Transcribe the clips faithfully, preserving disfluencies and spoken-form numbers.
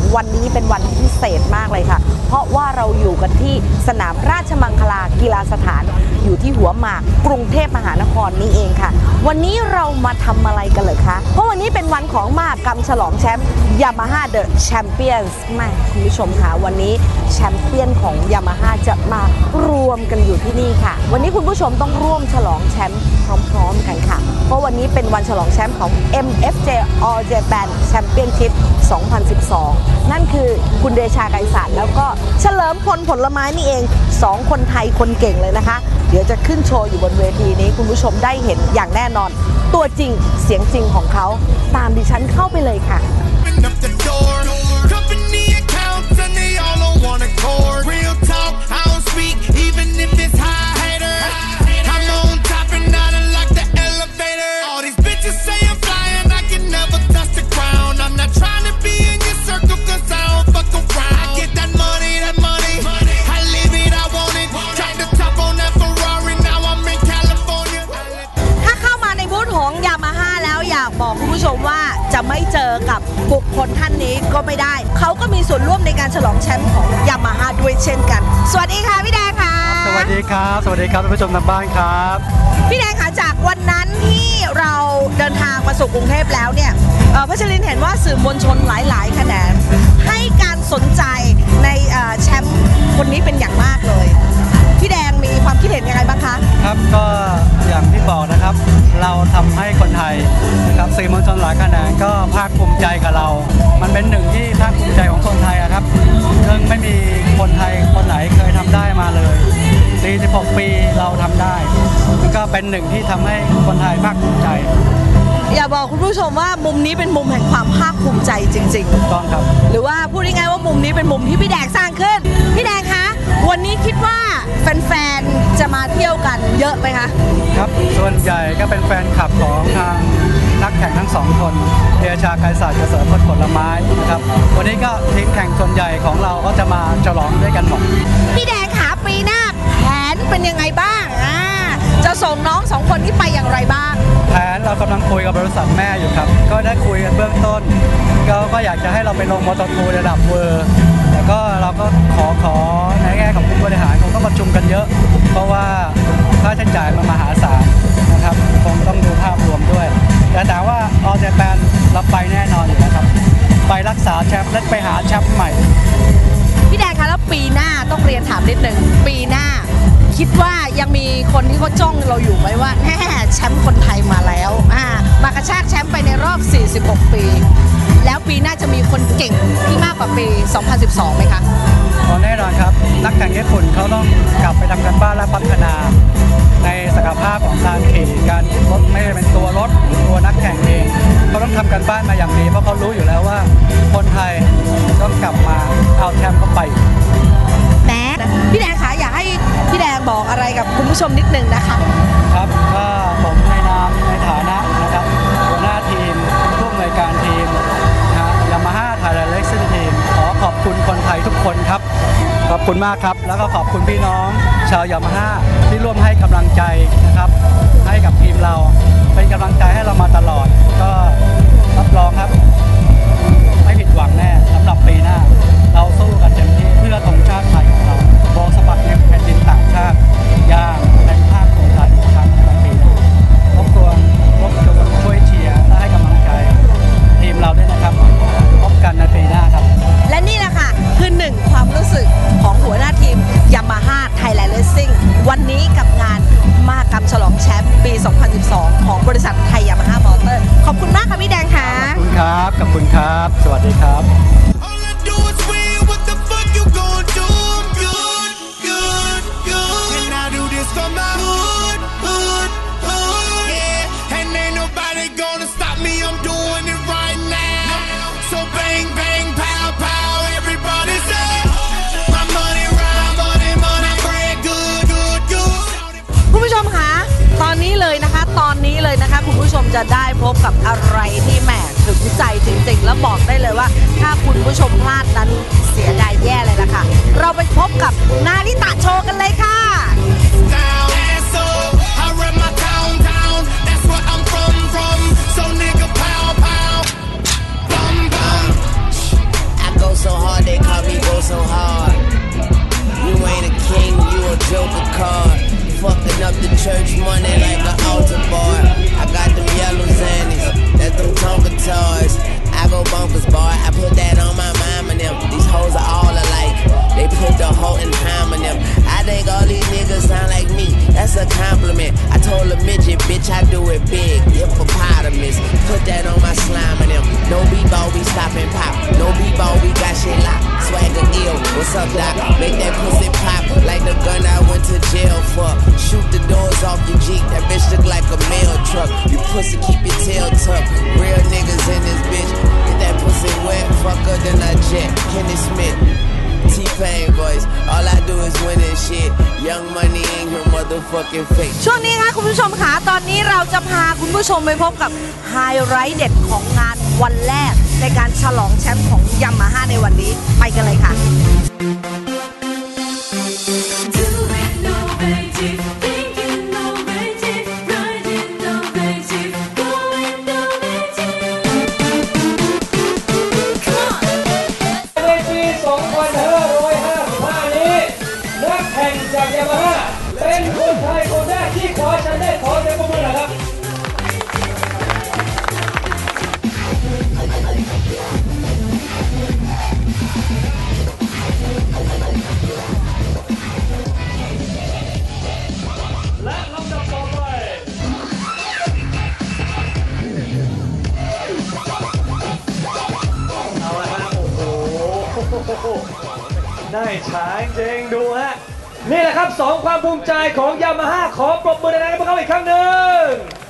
วันนี้เป็นวันพิเศษมากเลยค่ะเพราะว่าเราอยู่กันที่สนามราชมังคลากีฬาสถานอยู่ที่หัวหมากกรุงเทพมหานครนี้เองค่ะวันนี้เรามาทำอะไรกันเลยคะเพราะวันนี้เป็นวันของมหกรรมฉลองแชมป์ Yamaha The Champions แม่คุณผู้ชมค่ะวันนี้แชมเปี้ยนของ Yamaha จะมารวมกันอยู่ที่นี่ค่ะวันนี้คุณผู้ชมต้องร่วมฉลองแชมป์พร้อมๆกันค่ะเพราะวันนี้เป็นวันฉลองแชมป์ของ เอ็ม เอฟ เจ All Japan Championship สองพันสิบสองนั่นคือคุณเดชาไกรสารแล้วก็เฉลิมพลผลไม้นี่เองสองคนไทยคนเก่งเลยนะคะเดี๋ยวจะขึ้นโชว์อยู่บนเวทีนี้คุณผู้ชมได้เห็นอย่างแน่นอนตัวจริงเสียงจริงของเขาตามดิฉันเข้าไปเลยค่ะบอกคุณผู้ชมว่าจะไม่เจอกับบุคคลท่านนี้ก็ไม่ได้เขาก็มีส่วนร่วมในการฉลองแชมป์ของ Yamaha ด้วยเช่นกันสวัสดีค่ะพี่แดงค่ะสวัสดีครับสวัสดีครับท่านผู้ชมทางบ้านครับพี่แดงค่ะจากวันนั้นที่เราเดินทางมาสู่กรุงเทพแล้วเนี่ยพัชรินเห็นว่าสื่อมวลชนหลายๆแขนงให้การสนใจในแชมป์คนนี้เป็นอย่างมากเลยพี่แดงมีความคิดเห็นยังไงบ้างคะครับก็อย่างที่บอกนะครับเราทำให้คนไทยนะครับสื่อมวลชนหลายแขนงก็ภาคภูมิใจกับเรามันเป็นหนึ่งที่ภาคภูมิใจของคนไทยครับซึ่งไม่มีคนไทยคนไหนเคยทำได้มาเลยสี่สิบหกปีเราทำได้มันก็เป็นหนึ่งที่ทำให้คนไทยภาคภูมิใจอย่าบอกคุณผู้ชมว่ามุมนี้เป็นมุมแห่งความภาคภูมิใจจริงๆถูกต้องครับหรือว่าพูดง่ายๆว่ามุมนี้เป็นมุมที่พี่แดงสร้างขึ้นพี่แดงคะวันนี้คิดว่าแฟนๆจะมาเที่ยวกันเยอะไหมคะครับส่วนใหญ่ก็เป็นแฟนคลับของทางนักแข่งทั้งสองคนเดชาไกรสารกับเฉลิมพลผลไม้นะครับวันนี้ก็ทีมแข่งส่วนใหญ่ของเราก็จะมาฉลองด้วยกันหมดพี่แดงคะปีหน้าแผนเป็นยังไงบ้างอ่าจะส่งน้องสองคนนี้ไปอย่างไรบ้างแผนเรากำลังคุยกับบริษัทแม่อยู่ครับก็ได้คุยกันเบื้องต้นก็ก็อยากจะให้เราไปลงมอเตอร์ทูระดับเวอร์แต่ก็เราก็ขอขอในแง่ของผู้บริหารคงต้องประชุมกันเยอะเพราะว่าค่าใช้จ่ายมันมหาศาลนะครับคงต้องดูภาพรวมด้วยแต่ถามว่าออลเจแปนเราไปแน่นอนอยู่แล้วครับไปรักษาแชมป์และไปหาแชมป์ใหม่พี่แดงคะแล้วปีหน้าต้องเรียนถามนิดหนึ่งปีหน้าคิดว่ายังมีคนที่เขาจ้องเราอยู่ไหมว่าแน่แชมป์คนไทยมาแล้วอ่ามากระชากแชมป์ไปในรอบสี่สิบหกปีแล้วปีหน้าจะมีคนเก่งที่มากกว่าปีสองพันสิบสองไหมคะแน่นอนครับนักแข่งญี่ปุ่นเขาต้องกลับไปทำการบ้านและพัฒนาในศักยภาพของการขี่การรถไม่เป็นตัวรถตัวนักแข่งเองเขาต้องทำการบ้านมาอย่างดีเพราะเขารู้อยู่แล้วว่าคนไทยต้องกลับมาเอาแชมป์เข้าไปแม่พี่แดงคะอยากให้พี่แดงบอกอะไรกับคุณผู้ชมนิดนึงนะคะครับก็ผมในนามในฐานะนะครับหัวหน้าทีมผู้อำนวยการทีมYamaha Thailand Racing Team ขอขอบคุณคนไทยทุกคนครับขอบคุณมากครับแล้วก็ขอบคุณพี่น้องชาว Yamaha ที่ร่วมให้กำลังใจนะครับให้กับทีมเราเป็นกำลังใจให้เรามาตลอดก็รับรองครับไม่ผิดหวังแน่สำหรับปีหน้าเราสู้กันเต็มที่เพื่อธงชาติไทยของเราโบสะบัดในแผ่นดินต่างชาติอย่างในภาคภูมิใจอีกครั้งในปีหน้ารบกวนรบกวนช่วยเชียร์และให้กำลังใจทีมเราด้วยนะครับพบกันในปีหน้าครับและนี่แหละค่ะคือหนึ่งความรู้สึกของหัวหน้าทีม Yamaha Thailand Racing วันนี้กับงานมหกรรมฉลองแชมป์ปี สองพันสิบสอง ของบริษัทไทย Yamaha Motor ขอบคุณมากค่ะพี่แดงค่ะขอบคุณครับขอบคุณครับสวัสดีครับคุณผู้ชมจะได้พบกับอะไรที่แหมถึงใจจริงๆแล้วบอกได้เลยว่าถ้าคุณผู้ชมพลาดนั้นเสียดายแย่เลยล่ะค่ะเราไปพบกับนาริตะโชว์กันเลยค่ะ church money like an altar boy. I got them yellow zannies, that's them Tonka toys. I go bonkers, boy. I put that on my mom and them. These hoes are all alike. They put the hoe in time in them. I think all these niggas sound like me. That's a compliment. I told a midget, bitch, I do it big. Hippopotamus. Put that on my slime and them. No b-ball, we stop and pop. No b-ball, we got shit locked. Swagger ill. What's up, doc? Make that pussy pop like the gun I went to jail for. Shoot the doors off your Jeep. That bitch look like a mail truck. You pussy, keep your tail tucked. Real niggas in this bitch. Get that pussy wet, fucker, then I jet. Kenny Smith, T-Pain boys. All I do is win and shit. Young money in your motherfucking face. ช่วงนี้ค่ะคุณผู้ชมค่ะตอนนี้เราจะพาคุณผู้ชมไปพบกับไฮไลท์เด็ดของงานวันแรกในการฉลองแชมป์ของยามาฮ่าในวันนี้ไปกันเลยค่ะจากยามาฮ่าเป็นคนไทยคนแรกที่คว้าแชมป์ได้ขอเสียงปรบมือหน่อยครับและลำดับต่อไปเอาละฮะโอ้โหได้ฉายจริงดูฮะนี่แหละครับสองความภูมิใจของยามาฮ่าขอปรบมือดังๆให้พวกเขาอีกครั้งหนึ่ง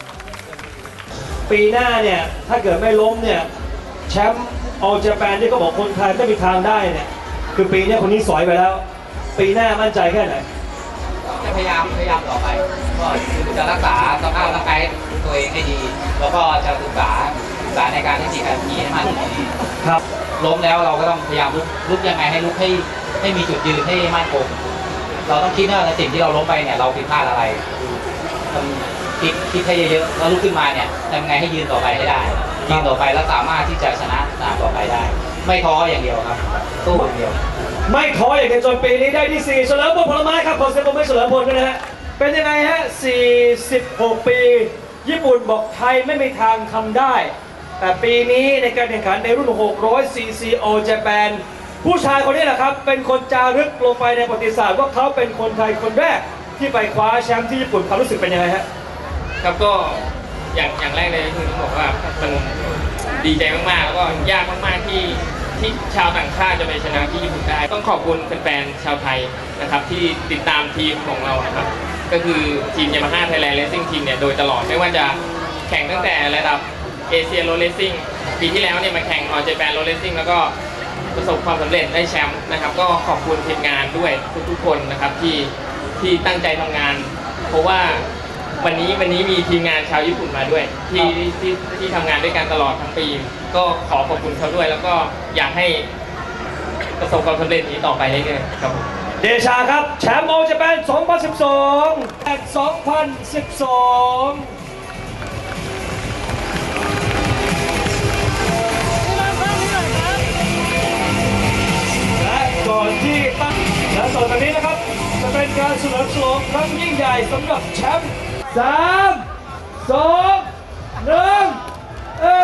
ปีหน้าเนี่ยถ้าเกิดไม่ล้มเนี่ยแชมป์ออลเจแปนที่เขาบอกคนไทยไม่มีทางได้เนี่ยคือปีนี้คนนี้สอยไปแล้วปีหน้ามั่นใจแค่ไหนจะพยายามพยายามต่อไปก็คือจะรักษาสภาพร่างกายตัวเองให้ดีแล้วก็จะศึกษาศึกษาในการเทคนิคการขี่ให้มากที่สุดครับล้มแล้วเราก็ต้องพยายามลุกลุกยังไงให้ลุกให้ให้มีจุดยืนให้มั่นคงเราต้องคิดว่าในสิ่งที่เราล้มไปเนี่ยเราผิดพลาดอะไรคิดคิดให้เยอะๆแล้วลุกขึ้นมาเนี่ยทำไงให้ยืนต่อไปให้ได้ยืนต่อไปแล้วสามารถที่จะชนะสนามต่อไปได้ไม่ท้ออย่างเดียวครับสู้อย่างเดียวไม่ท้ออย่างเดียวจนปีนี้ได้ที่สี่เฉลิมพลผลไม้ครับขอเสียงปรบมือเฉลิมพลด้วยนะฮะเป็นยังไงฮะสี่สิบหกปีญี่ปุ่นบอกไทยไม่มีทางทำได้แต่ปีนี้ในการแข่งขันในรุ่นหกร้อยซีซี All Japan ผู้ชายคนนี้แหละครับเป็นคนจารึกลงไปในประวัติศาสตร์ว่าเขาเป็นคนไทยคนแรกที่ไปคว้าแชมป์ที่ญี่ปุ่นความรู้สึกเป็นยังไงฮะครับก็อย่างอย่างแรกเลยคือต้องบอกว่ามันดีใจมากๆแล้วก็ยากมากๆที่ที่ชาวต่างชาติจะไปชนะที่ญี่ปุ่นได้ต้องขอบคุณแฟนๆชาวไทยนะครับที่ติดตามทีมของเรานะครับก็คือทีม Yamaha Thailand Racing Team เนี่ยโดยตลอดไม่ว่าจะแข่งตั้งแต่ระดับเอเชียโรดเรซซิ่งปีที่แล้วเนี่ยมาแข่งออลเจแปนโรดเรซซิ่งแล้วก็ประสบความสำเร็จได้แชมป์นะครับก็ขอบคุณทีมงานด้วยทุกๆคนนะครับที่ที่ตั้งใจทำงานเพราะว่าวันนี้วันนี้มีทีมงานชาวญี่ปุ่นมาด้วยที่ที่ที่ทำงานด้วยกันตลอดทั้งปีก็ขอขอบคุณเขาด้วยแล้วก็อยากให้ประสบความสำเร็จนี้ต่อไปเรื่อยๆครับเดชาครับแชมป์ออลเจแปนสองพันสิบสองและสองพันสิบสองก่อนที่ตั้งและต่อจากนี้นะครับจะเป็นการเฉลิมฉลองครั้งยิ่งใหญ่สำหรับแชมป์สามสองหนึ่งเอ้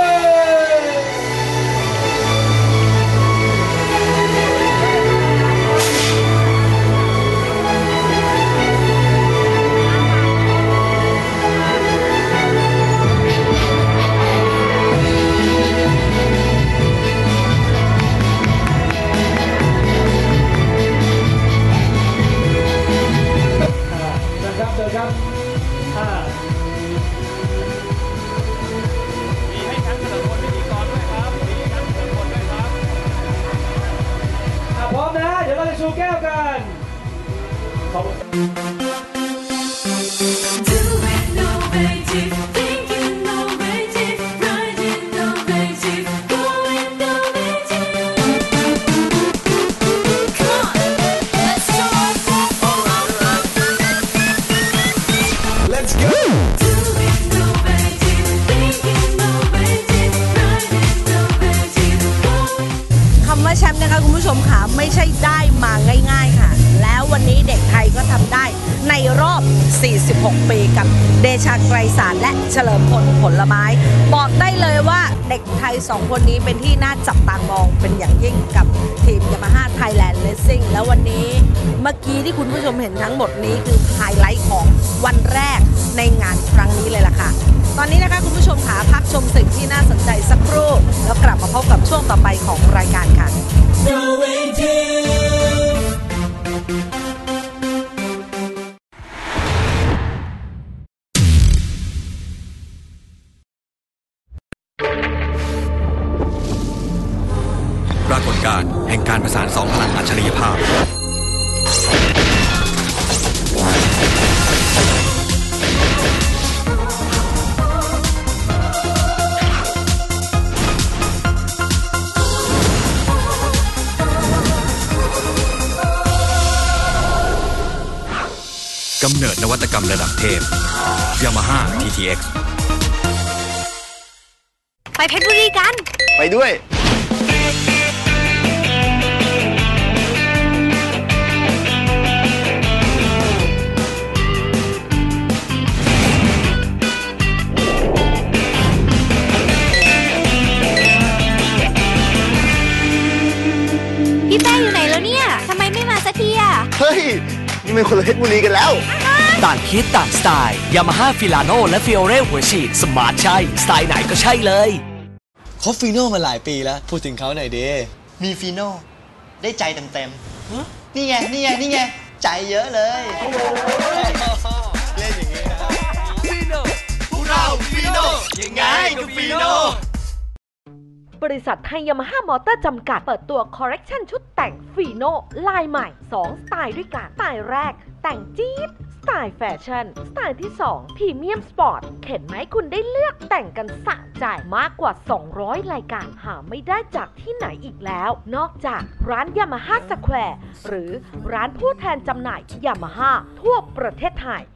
พร้อมนะเดี๋ยวเราจะชูแก้วกันขอบแชมป์นะคะคุณผู้ชมค่ะไม่ใช่ได้มาง่ายๆค่ะแล้ววันนี้เด็กไทยก็ทำได้สี่สิบหก ปีกับเดชาไกรสารและเฉลิมพลผลไม้บอกได้เลยว่าเด็กไทยสองคนนี้เป็นที่น่าจับตามองเป็นอย่างยิ่งกับทีม Yamaha Thailand Racing แล้ววันนี้เมื่อกี้ที่คุณผู้ชมเห็นทั้งหมดนี้คือไฮไลท์ของวันแรกในงานครั้งนี้เลยล่ะค่ะตอนนี้นะคะคุณผู้ชมค่ะพักชมสิ่งที่น่าสนใจสักครู่แล้วกลับมาพบกับช่วงต่อไปของรายการค่ะปรากฏการณ์แห่งการประสานสองพลังอัจฉริยภาพกำเนิดนวัตกรรมระดับเทพ Yamaha ที ที เอ็กซ์ไปเพชรบุรีกันไปด้วยพี่แป้งอยู่ไหนแล้วเนี่ยทำไมไม่มาสักทีอ่ะเฮ้ยนี่มันคนละเพชรบุรีกันแล้วต่างคิดต่างสไตล์ Yamaha Filano และ Fiore หัวฉีดสมาร์ทใช่สไตล์ไหนก็ใช่เลยเขาฟีโน่มาหลายปีแล้วพูดถึงเขาหน่อยดิมีฟีโน่ได้ใจเต็มๆนี่ไงนี่ไงนี่ไงใจเยอะเลยเล่นอย่างนี้นะฟีโน่พวกเราฟีโน่ยังไงก็ฟีโน่บริษัทไทยยามาฮ่ามอเตอร์จำกัดเปิดตัวคอร์เรคชันชุดแต่งฟีโน่ลายใหม่สองสไตล์ด้วยกันสไตล์แรกแต่งจี๊ดสไตล์แฟชั่นสไตล์ที่สองพรีเมียมสปอร์ตเข็นไหมคุณได้เลือกแต่งกันสะใจมากกว่าสองร้อยรายการหาไม่ได้จากที่ไหนอีกแล้วนอกจากร้านยามาฮ่าสแควร์หรือร้านผู้แทนจำหน่ายยามาฮ่าทั่วประเทศไทย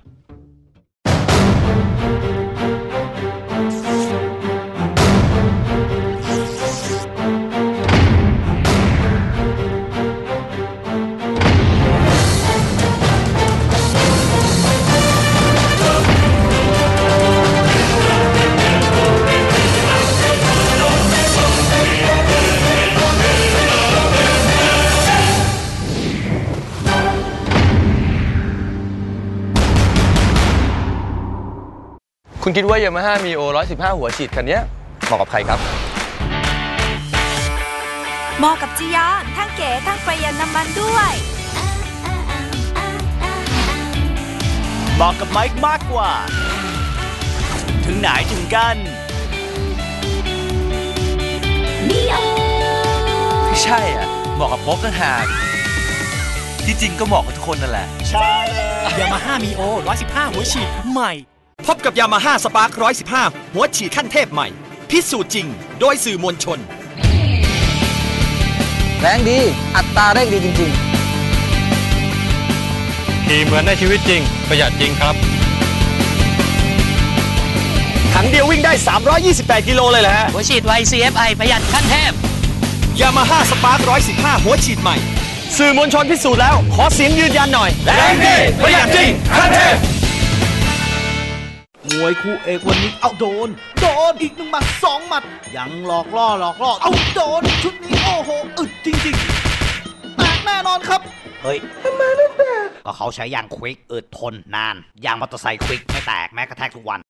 คุณคิดว่า Yamaha Mio หนึ่งร้อยสิบห้าหัวฉีดคันนี้เหมาะกับใครครับเหมาะกับจียอนทั้งเก๋ทั้งประหยัดน้ำมันด้วยเหมาะกับไมค์มากกว่าถึงไหนถึงกันมีโอไม่ใช่อ่ะเหมาะกับพกต่างหากที่จริงก็เหมาะกับทุกคนนั่นแหละใช่เลย Yamaha Mio หนึ่งร้อยสิบห้าหัวฉีดใหม่พบกับ Yamaha Spark หนึ่งร้อยสิบห้าหัวฉีดขั้นเทพใหม่พิสูจน์จริงโดยสื่อมวลชนแรงดีอัตราเร่งดีจริงๆขี่เหมือนในชีวิตจริงประหยัดจริงครับถังเดียววิ่งได้สามร้อยยี่สิบแปดกิโลเลยแหละหัวฉีดไว ซี เอฟ ไอ ประหยัดขั้นเทพ Yamaha Spark หนึ่งร้อยสิบห้าหัวฉีดใหม่สื่อมวลชนพิสูจน์แล้วขอเสียงยืนยันหน่อยแรงดีประหยัดจริงขั้นเทพมวยคู่เอกวันนี้เอาโดนโดนอีกหนึ่งหมัดสองหมัดยังหลอกล่อหลอกล่อเอาโดนชุดนี้โอ้โหอึดจริงๆแตกแน่นอนครับเฮ้ยทำไมไม่แตกก็เขาใช้ยางควิกอึดทนนานยางมอเตอร์ไซค์ควิกไม่แตกแม้กระแทกทุกวัน